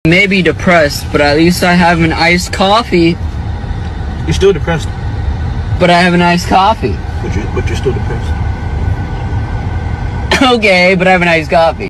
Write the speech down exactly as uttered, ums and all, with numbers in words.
Maybe depressed, but at least I have an iced coffee. You're still depressed. But I have an iced coffee. But you're, but you're still depressed. Okay, but I have an iced coffee.